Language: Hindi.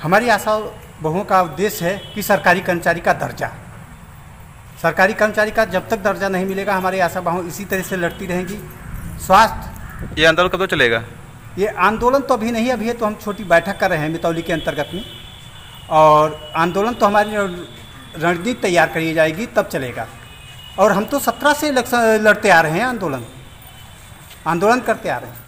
हमारी आशा बहुओं का उद्देश्य है कि सरकारी कर्मचारी का दर्जा, सरकारी कर्मचारी का जब तक दर्जा नहीं मिलेगा हमारी आशा बहु इसी तरह से लड़ती रहेंगी। स्वास्थ्य, ये आंदोलन कब तक चलेगा? ये आंदोलन तो अभी नहीं, अभी है तो हम छोटी बैठक कर रहे हैं मितौली के अंतर्गत में, और आंदोलन तो हमारी रणनीति तैयार करी जाएगी तब चलेगा। और हम तो 17 से लड़ते आ रहे हैं, आंदोलन करते आ रहे हैं।